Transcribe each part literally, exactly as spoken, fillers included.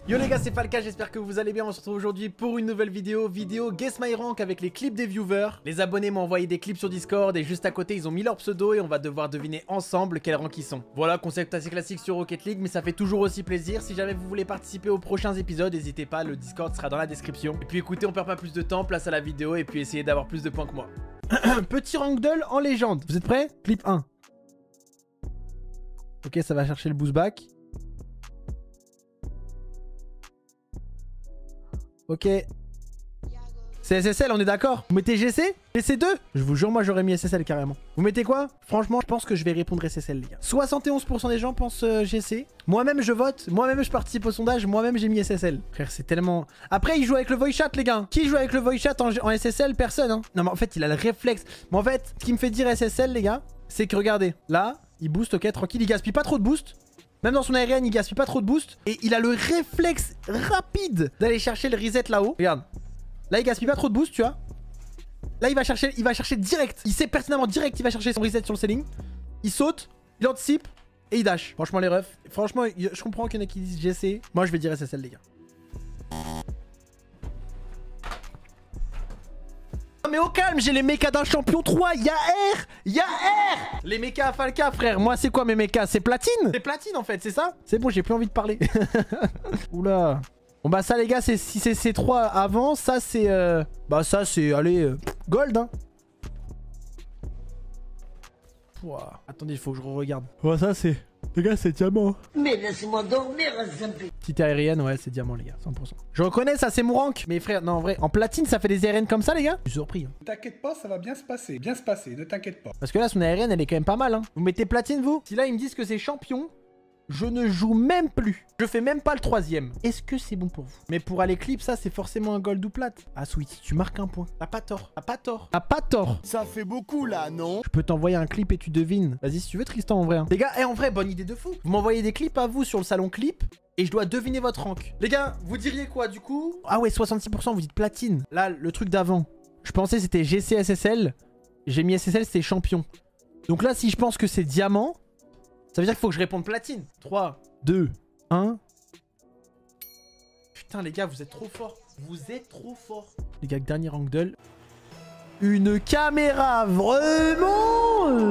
Yo les gars, c'est Falca, j'espère que vous allez bien. On se retrouve aujourd'hui pour une nouvelle vidéo. Vidéo Guess My Rank avec les clips des viewers. Les abonnés m'ont envoyé des clips sur Discord et juste à côté ils ont mis leur pseudo et on va devoir deviner ensemble quel rank ils sont. Voilà, concept assez classique sur Rocket League, mais ça fait toujours aussi plaisir. Si jamais vous voulez participer aux prochains épisodes, n'hésitez pas, le Discord sera dans la description. Et puis écoutez, on perd pas plus de temps, place à la vidéo et puis essayez d'avoir plus de points que moi. Petit Rankdle en légende. Vous êtes prêts? Clip un. Ok, ça va chercher le boost back. Ok. C'est S S L, on est d'accord? Vous mettez G C? G C deux? Je vous jure, moi j'aurais mis S S L carrément. Vous mettez quoi? Franchement, je pense que je vais répondre S S L, les gars. soixante et onze pour cent des gens pensent euh, G C. Moi-même, je vote. Moi-même, je participe au sondage. Moi-même, j'ai mis S S L. Frère, c'est tellement... Après, il joue avec le voice chat, les gars. Qui joue avec le voice chat en, en S S L? Personne, hein. Non, mais en fait, il a le réflexe. Mais en fait, ce qui me fait dire S S L, les gars, c'est que regardez, là, il booste, ok, tranquille. Il gaspille pas trop de boost. Même dans son aérienne, il gaspille pas trop de boost. Et il a le réflexe rapide d'aller chercher le reset là-haut. Regarde. Là, il gaspille pas trop de boost, tu vois. Là, il va chercher, il va chercher direct. Il sait pertinemment direct, il va chercher son reset sur le ceiling. Il saute, il anticipe et il dash. Franchement, les refs. Franchement, je comprends qu'il y en a qui disent G C. Moi, je vais dire S S L, les gars. Non mais au calme, j'ai les mechas d'un champion trois, y'a R, y'a R. Les mechas à Falca, frère, moi c'est quoi mes mechas? C'est platine? C'est platine en fait, c'est ça? C'est bon, j'ai plus envie de parler. Oula. Bon bah ça les gars, si c'est C trois avant, ça c'est... Euh... Bah ça c'est, allez, euh... gold hein. Ouah. Attendez, il faut que je re-regarde. Oh ça c'est... Les gars, c'est diamant. Mais laissez-moi dormir, petite aérienne, ouais, c'est diamant, les gars, cent pour cent. Je reconnais, ça, c'est mon rank. Mais frère, non, en vrai, en platine, ça fait des aériennes comme ça, les gars? Je suis surpris. Hein. Ne t'inquiète pas, ça va bien se passer. Bien se passer, ne t'inquiète pas. Parce que là, son aérienne, elle est quand même pas mal, hein. Vous mettez platine, vous? Si là, ils me disent que c'est champion, je ne joue même plus. Je fais même pas le troisième. Est-ce que c'est bon pour vous? Mais pour aller clip, ça, c'est forcément un gold ou plate. Ah, Sweetie, tu marques un point. T'as pas tort. T'as pas tort. T'as pas tort. Ça fait beaucoup là, non? Je peux t'envoyer un clip et tu devines. Vas-y, si tu veux, Tristan, en vrai. Hein. Les gars, eh, en vrai, bonne idée de fou. Vous m'envoyez des clips à vous sur le salon clip et je dois deviner votre rank. Les gars, vous diriez quoi du coup? Ah ouais, soixante-six pour cent, vous dites platine. Là, le truc d'avant, je pensais c'était G C S S L. J'ai mis S S L, c'était champion. Donc là, si je pense que c'est diamant, ça veut dire qu'il faut que je réponde platine. trois, deux, un. Putain, les gars, vous êtes trop forts. Vous êtes trop forts. Les gars, dernier Rankdle. Une caméra, vraiment?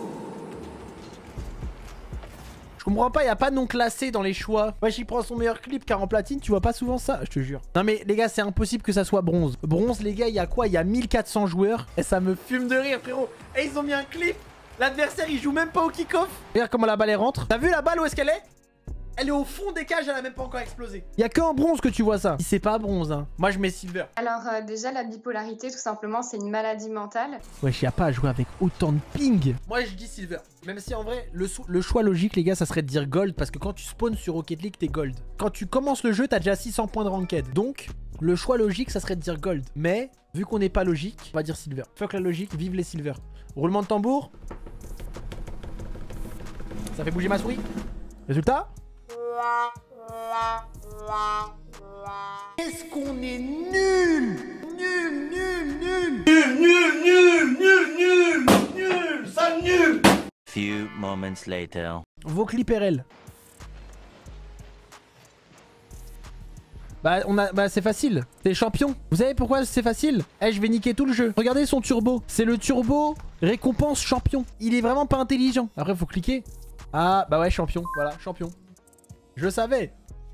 Je comprends pas, il n'y a pas de nom classé dans les choix. Moi, j'y prends son meilleur clip car en platine, tu vois pas souvent ça, je te jure. Non mais les gars, c'est impossible que ça soit bronze. Bronze, les gars, il y a quoi? Il y a mille quatre cents joueurs. Et ça me fume de rire, frérot. Et ils ont mis un clip. L'adversaire, il joue même pas au kick-off. Regarde comment la balle, elle rentre. T'as vu la balle, où est-ce qu'elle est? Elle est au fond des cages, elle a même pas encore explosé. Il y a que en bronze que tu vois ça. C'est pas bronze, hein. Moi, je mets silver. Alors euh, déjà, la bipolarité, tout simplement, c'est une maladie mentale. Wesh, y a pas à jouer avec autant de ping. Moi, je dis silver. Même si en vrai, le, le choix logique, les gars, ça serait de dire gold. Parce que quand tu spawns sur Rocket League, t'es gold. Quand tu commences le jeu, t'as déjà six cents points de ranked. Donc, le choix logique, ça serait de dire gold. Mais, vu qu'on n'est pas logique, on va dire silver. Fuck la logique, vive les silver. Roulement de tambour. Ça fait bouger ma souris. Résultat? Est-ce qu'on est nul? Nul, nul, nul. Nul, nul, nul, nul, nul, nul, ça nul. Few moments later. Vos clips R L. Bah, on a, bah c'est facile. C'est champion. Vous savez pourquoi c'est facile? Eh, je vais niquer tout le jeu. Regardez son turbo. C'est le turbo récompense champion. Il est vraiment pas intelligent. Après, faut cliquer. Ah, bah ouais, champion. Voilà, champion. Je le savais.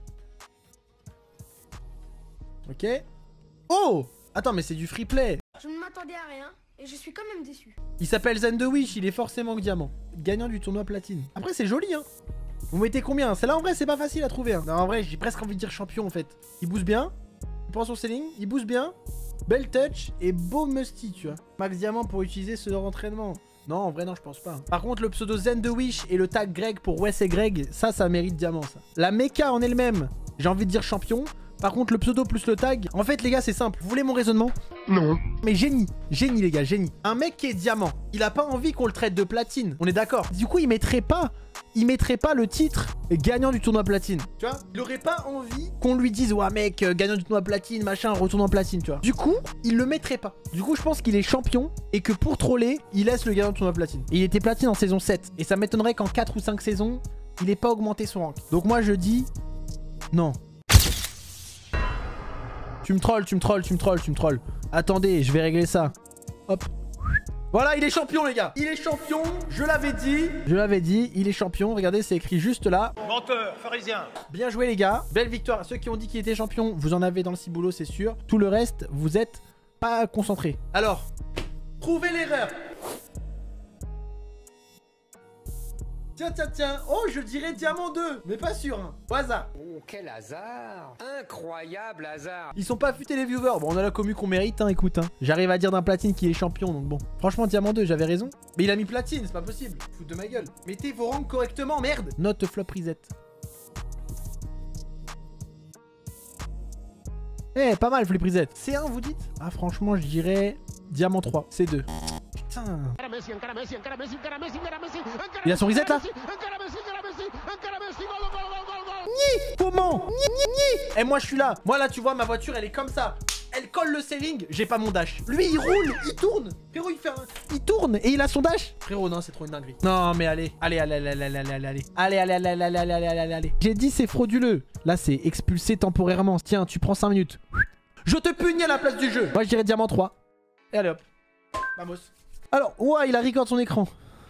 Ok. Oh! Attends, mais c'est du free play. Je ne m'attendais à rien et je suis quand même déçu. Il s'appelle Zen de Wish, il est forcément diamant. Gagnant du tournoi platine. Après, c'est joli, hein. Vous mettez combien? Celle-là, en vrai, c'est pas facile à trouver. Hein. Non, en vrai, j'ai presque envie de dire champion, en fait. Il booste bien. Il prend son ceiling. Il booste bien. Belle touch et beau musty, tu vois. Max diamant pour utiliser ce entraînement. Non, en vrai, non, je pense pas. Par contre, le pseudo Zen de Wish et le tag Greg pour Wes et Greg, ça, ça mérite diamant, ça. La mecha en elle-même, j'ai envie de dire champion. Par contre, le pseudo plus le tag, en fait, les gars, c'est simple. Vous voulez mon raisonnement? Non. Mais génie, génie, les gars, génie. Un mec qui est diamant, il a pas envie qu'on le traite de platine. On est d'accord? Du coup, il mettrait pas, il mettrait pas le titre gagnant du tournoi platine. Tu vois? Il aurait pas envie qu'on lui dise, ouais, mec, gagnant du tournoi platine, machin, retourne en platine, tu vois? Du coup, il le mettrait pas. Du coup, je pense qu'il est champion et que pour troller, il laisse le gagnant du tournoi platine. Et il était platine en saison sept. Et ça m'étonnerait qu'en quatre ou cinq saisons, il ait pas augmenté son rank. Donc moi, je dis non. Tu me trolls, tu me trolls, tu me trolls, tu me trolls. Attendez, je vais régler ça. Hop. Voilà, il est champion, les gars. Il est champion, je l'avais dit. Je l'avais dit, il est champion. Regardez, c'est écrit juste là. Menteur, pharisien. Bien joué, les gars. Belle victoire. Ceux qui ont dit qu'il était champion, vous en avez dans le ciboulot, c'est sûr. Tout le reste, vous êtes pas concentrés. Alors, trouvez l'erreur. Tiens, tiens, tiens. Oh, je dirais diamant deux, mais pas sûr. Hein. Au hasard. Oh, quel hasard! Incroyable hasard! Ils sont pas futés les viewers. Bon, on a la commu qu'on mérite, hein, écoute. Hein. J'arrive à dire d'un platine qui est champion, donc bon. Franchement, diamant deux, j'avais raison. Mais il a mis platine, c'est pas possible. Fout de ma gueule. Mettez vos rangs correctement, merde. Note flop reset. Eh, pas mal, flip reset. C un, vous dites? Ah, franchement, je dirais diamant trois. C deux. Putain. Il a son reset là? Comment? Et moi je suis là. Moi là tu vois ma voiture elle est comme ça. Elle colle le ceiling. J'ai pas mon dash. Lui il roule, il tourne. Frérot il fait un... Il tourne et il a son dash. Frérot non c'est trop une dinguerie. Non mais allez. Allez allez allez allez allez allez allez. Allez allez allez allez allez allez allez allez. J'ai dit c'est frauduleux. Là c'est expulsé temporairement. Tiens tu prends cinq minutes. Je te punis à la place du jeu. Moi je dirais diamant trois. Et allez hop. Vamos. Alors ouah il a record son écran.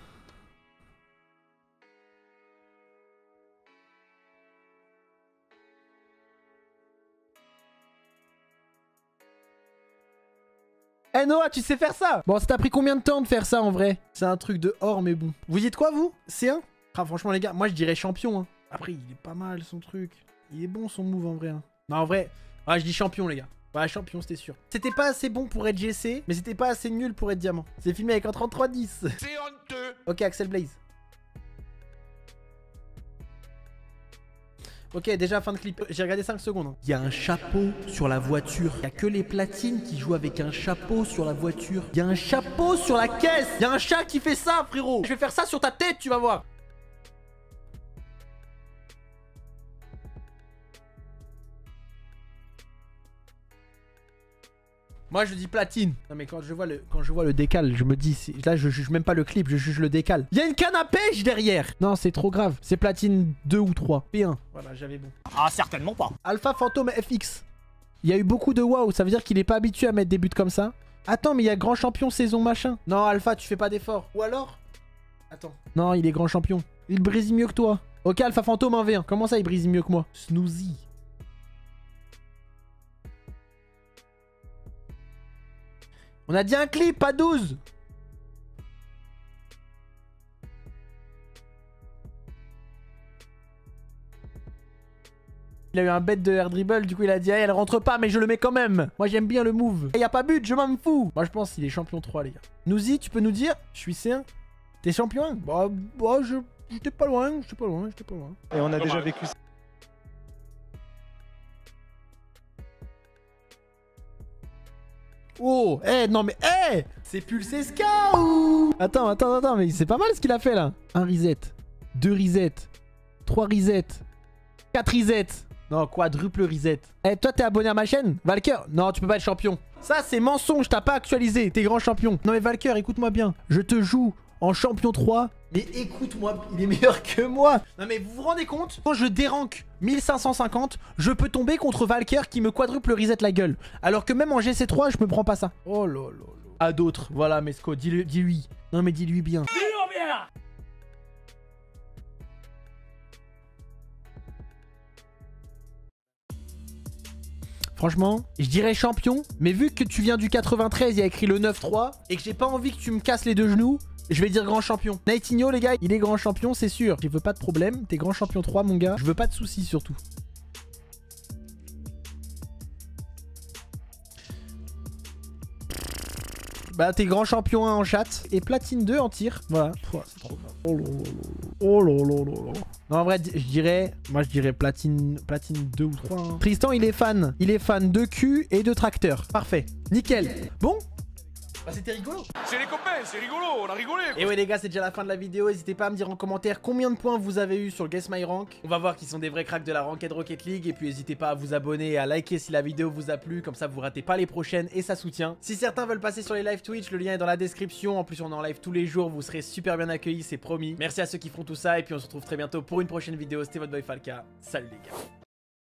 Eh Noah, tu sais faire ça? Bon, ça t'a pris combien de temps de faire ça en vrai? C'est un truc de or, mais bon. Vous dites quoi, vous? C un? Ah, franchement, les gars, moi je dirais champion. Hein. Après, il est pas mal son truc. Il est bon son move en vrai. Hein. Non, en vrai, ah, je dis champion, les gars. Ouais, champion, c'était sûr. C'était pas assez bon pour être G C, mais c'était pas assez nul pour être diamant. C'est filmé avec un trente-trois dix. C'est honteux. Ok, Axel Blaze. Ok, déjà fin de clip. J'ai regardé cinq secondes. Il y a un chapeau sur la voiture. Il y a que les platines qui jouent avec un chapeau sur la voiture. Il y a un chapeau sur la caisse. Il y a un chat qui fait ça, frérot. Je vais faire ça sur ta tête, tu vas voir. Moi je dis platine. Non mais quand je vois le, quand je vois le décal, je me dis, là je juge même pas le clip, je juge le décal. Il y a une canne à pêche derrière. Non c'est trop grave. C'est platine deux ou trois. P un. Voilà j'avais bon. Ah certainement pas. Alpha Phantom F X. Il y a eu beaucoup de wow. Ça veut dire qu'il est pas habitué à mettre des buts comme ça. Attends mais il y a grand champion saison machin. Non Alpha tu fais pas d'effort. Ou alors? Attends. Non il est grand champion. Il brise mieux que toi. Ok Alpha Phantom en V un. Comment ça il brise mieux que moi? Snoozy. On a dit un clip, pas douze. Il a eu un bet de air dribble, du coup il a dit hey, elle rentre pas mais je le mets quand même. Moi j'aime bien le move. Il y a pas but, je m'en fous. Moi je pense qu'il est champion trois les gars. Nouzi, tu peux nous dire? Je suis C un. T'es champion un? Bah, bah je j'étais pas loin, j'étais pas loin, j'étais pas loin. Et on a déjà vécu ça. Oh, eh, non mais, eh, c'est Pulsé Scout. Attends, attends, attends, mais c'est pas mal ce qu'il a fait là. Un reset, deux reset, trois reset, quatre reset. Non, quadruple reset. Eh, toi, t'es abonné à ma chaîne, Valker? Non, tu peux pas être champion. Ça, c'est mensonge, t'as pas actualisé. T'es grand champion. Non mais Valker, écoute-moi bien. Je te joue en champion trois. Mais écoute-moi, il est meilleur que moi. Non mais vous vous rendez compte? Quand je déranque mille cinq cent cinquante, je peux tomber contre Valker qui me quadruple reset la gueule. Alors que même en G C trois, je me prends pas ça. Oh là là là. À d'autres. Voilà Mesco, dis-lui. Dis non mais dis-lui bien. Dis-lui bien. Franchement, je dirais champion. Mais vu que tu viens du quatre-vingt-treize, il y a écrit le neuf trois. Et que j'ai pas envie que tu me casses les deux genoux, je vais dire grand champion. Nightingale, les gars, il est grand champion, c'est sûr. Je veux pas de problème. T'es grand champion trois, mon gars. Je veux pas de soucis, surtout. Bah, t'es grand champion un en chat. Et platine deux en tir. Voilà. Oh, c'est trop grave. Oh là là là. Oh là là là là. Non, en vrai, je dirais... Moi, je dirais platine, platine deux ou trois. Hein. Tristan, il est fan. Il est fan de cul et de tracteur. Parfait. Nickel. Bon. Bah c'était rigolo. C'est les copains, c'est rigolo, on a rigolé. Et ouais les gars, c'est déjà la fin de la vidéo. N'hésitez pas à me dire en commentaire combien de points vous avez eu sur le Guess My Rank. On va voir qui sont des vrais cracks de la Ranked Rocket League. Et puis n'hésitez pas à vous abonner et à liker si la vidéo vous a plu. Comme ça vous ratez pas les prochaines et ça soutient. Si certains veulent passer sur les live Twitch, le lien est dans la description. En plus on est en live tous les jours, vous serez super bien accueillis, c'est promis. Merci à ceux qui font tout ça et puis on se retrouve très bientôt pour une prochaine vidéo. C'était votre boy Falca. Salut les gars.